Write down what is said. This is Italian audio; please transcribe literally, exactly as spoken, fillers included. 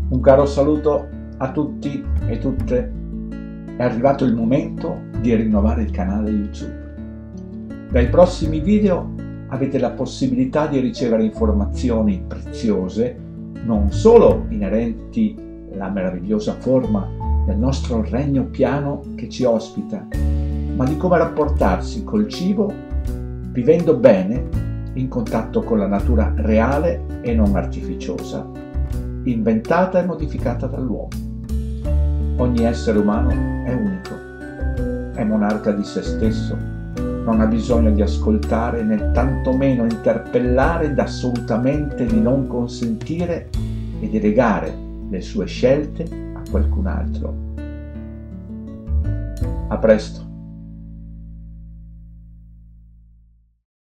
Un caro saluto a tutti e tutte. È arrivato il momento di rinnovare il canale YouTube. Dai prossimi video avete la possibilità di ricevere informazioni preziose non solo inerenti alla meravigliosa forma del nostro regno piano che ci ospita, ma di come rapportarsi col cibo vivendo bene in contatto con la natura reale e non artificiosa, inventata e modificata dall'uomo. Ogni essere umano è unico, è monarca di se stesso, non ha bisogno di ascoltare né tantomeno interpellare ed assolutamente di non consentire e di legare le sue scelte a qualcun altro. A presto!